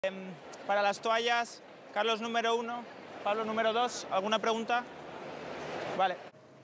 Para las toallas, Carlos número 1, Pablo número 2, ¿alguna pregunta? Vale.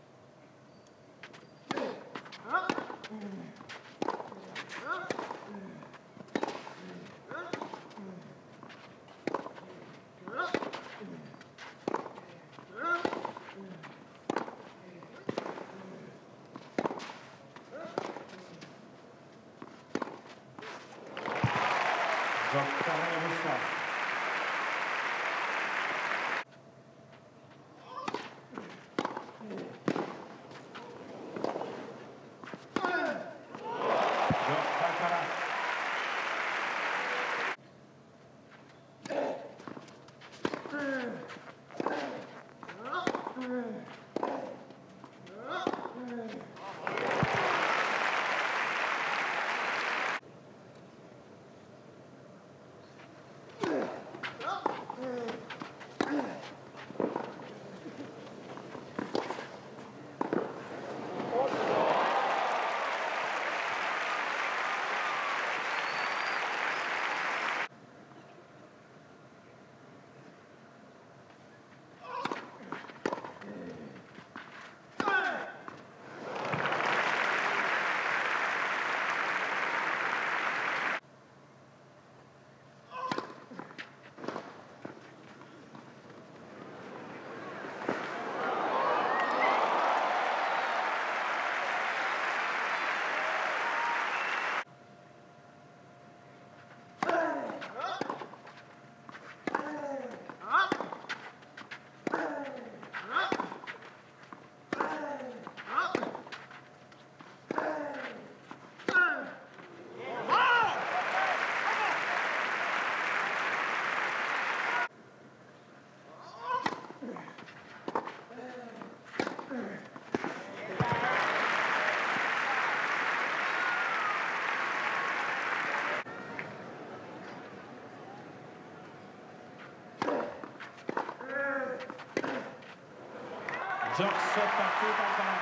Joc set partit encara.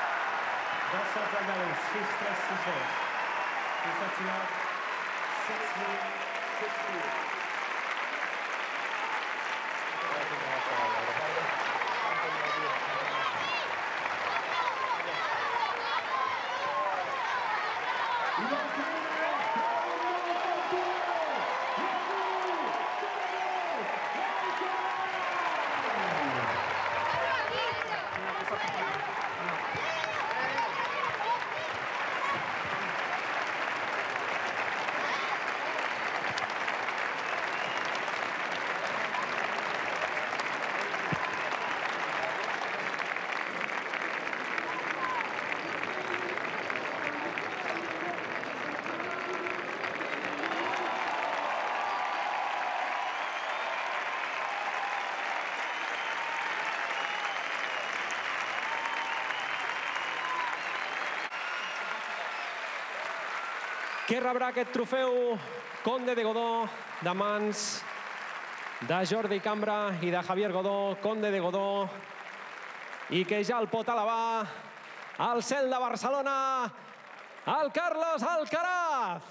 2 sets al Galús, 6-3, 6-2. 2 sets llarg, 6-3, 6-3. Què rebrà aquest trofeu Conde de Godó de mans de Jordi Cambra i de Javier Godó, Conde de Godó, i que ja el pot elevar al cel de Barcelona, el Carlos Alcaraz.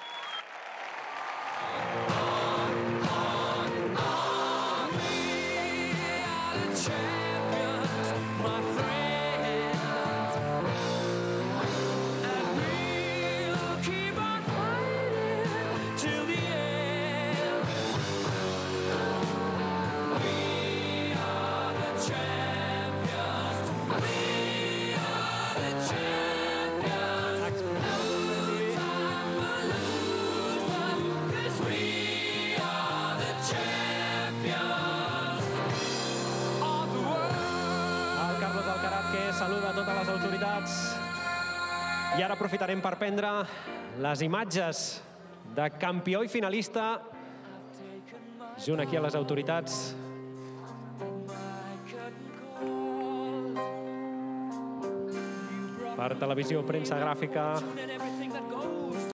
Saluda a totes les autoritats i ara aprofitarem per prendre les imatges de campió i finalista junt aquí a les autoritats. Per televisió, premsa gràfica.